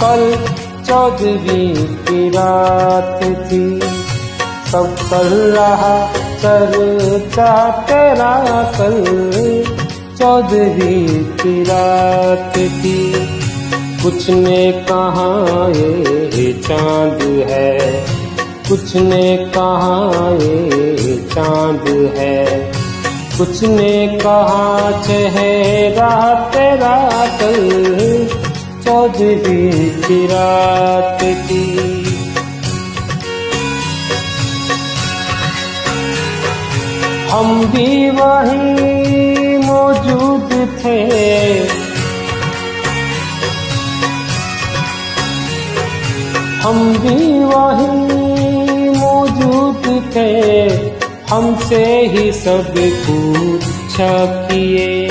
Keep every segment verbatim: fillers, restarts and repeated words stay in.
कल चौदहवीं की रात थी, सब कर रहा चर्चा तेरा, कल चौदहवीं की रात थी। कुछ ने कहा ये चांद है, कुछ ने कहा ये चांद है, कुछ ने कहा चेहरा तेरा, कल चौदहवीं की रात थी। हम भी वहीं मौजूद थे, हम भी वहीं मौजूद थे, हमसे ही सब पूछा किए।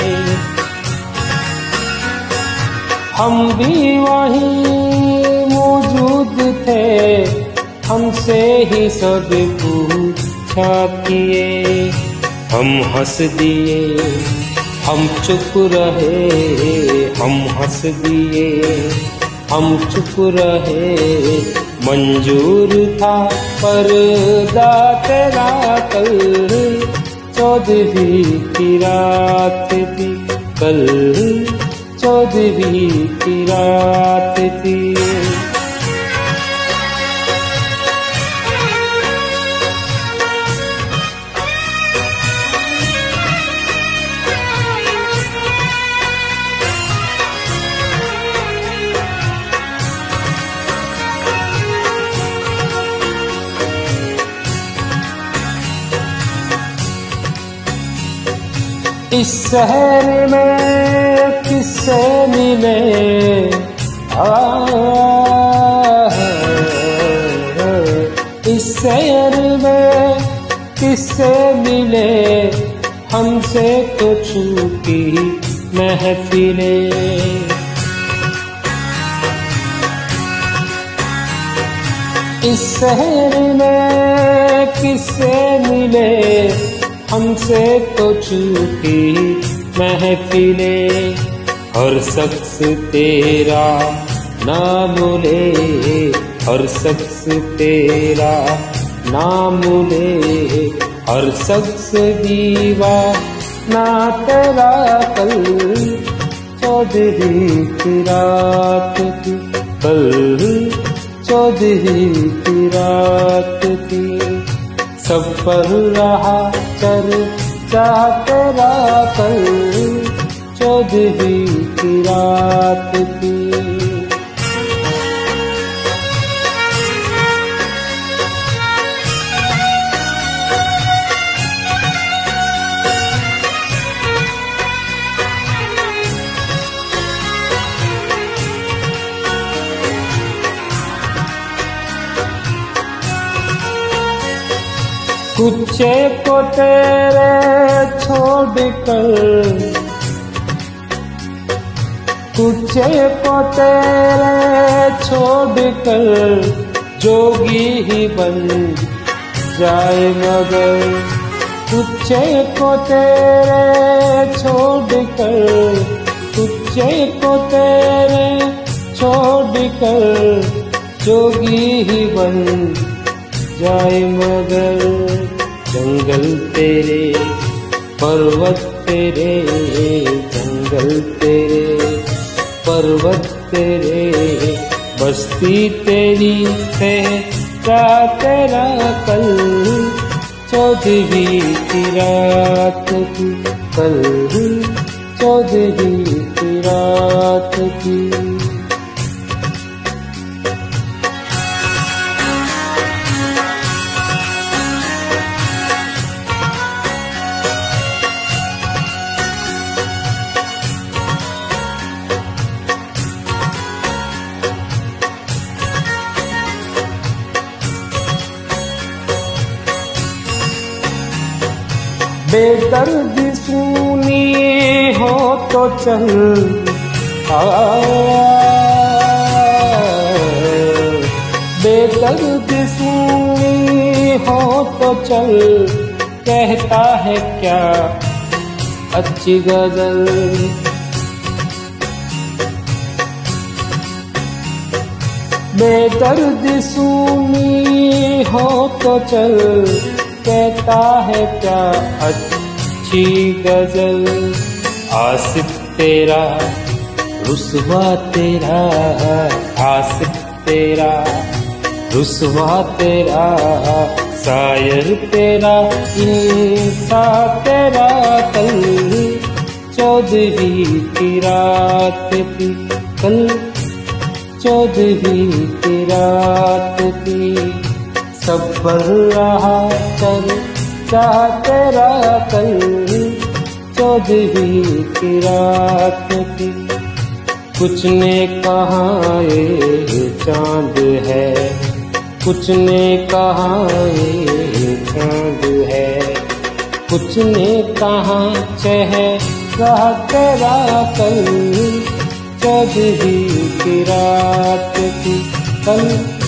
हम भी वहीं मौजूद थे, हमसे ही सब पूछा किए। हम हंस दिए, हम चुप रहे, हम हंस दिए, हम चुप रहे। मंजूर था पर्दा तेरा, कल चौदहवीं की रात थी, कल चौदहवीं की रात थी। इस शहर में किससे मिले, आ, इस शहर में किससे मिले, हमसे तो छूटी महफिलें। इस शहर में किससे मिले, हमसे तो छूटी महफिलें। हर शख्स तेरा नाम ले, हर शख्स तेरा नाम ले, हर शख्स दीवाना तेरा, कल चौदहवीं की रात थी, कल चौदहवीं की रात थी। सब पर रहा चर्चा तेरा, कल चौदहवीं की रात थी। कुछे को तेरे छोड़ कर, कुछे को तेरे छोड़ कर, जोगी ही बन जाए मगर। कुछे को तेरे छोड़ कर, कुछे को तेरे छोड़ कर, जोगी ही बन जाए मगर। जंगल तेरे, पर्वत तेरे, जंगल तेरे, पर्वत तेरे, बस्ती तेरी तेरा तेरा, कल चौदहवीं की रात थी, कल चौदहवीं की रात थी। बेदर्द सुनी हो तो चल, बेदर्द सुनी हो तो चल, कहता है क्या अच्छी गजल। बेदर्द सूनी हो तो चल, कहता है क्या अच्छी गजल। आशिक तेरा रुसवा तेरा, आशिक तेरा रुसवा तेरा, शायर तेरा इंसा तेरा। कल चौदहवीं की रात थी, कल चौदहवीं की रात थी। सब बढ़ रहा चल चाह तेरा, कल चौदहवीं की रात थी। कुछ ने कहा ये चांद है, कुछ ने कहा ये चांद है, कुछ ने कहा चेहरा तेरा। कल चौदहवीं की रात थी, कल